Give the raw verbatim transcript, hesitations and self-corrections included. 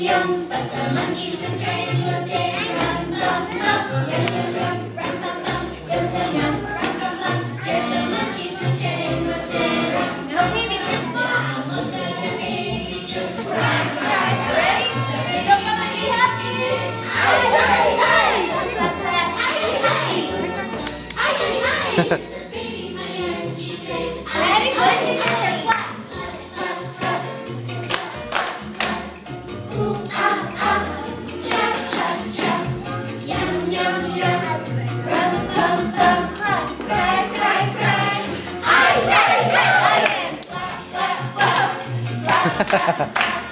yum, but the monkeys can tango say rum, bum, bum, yum, yum, yum, rum, bum, bum, yum, yum, yum, rum, bum, bum. Yes, the monkeys can tango say rum. No babies can smile. Most of the babies just cry, cry, cry. The baby monkey happy says, ay, ay, ay. What's that? Ay, ay, ay, ay, ay. Yes, the baby monkey she says, ready, put it together, clap. Ooh, ah, ah, cha, cha, cha. Yum, yum, yum. Rum, bum, bum. Cry, cry, cry. Ay, ay, ay. Clap, clap, clap. Clap, clap, clap.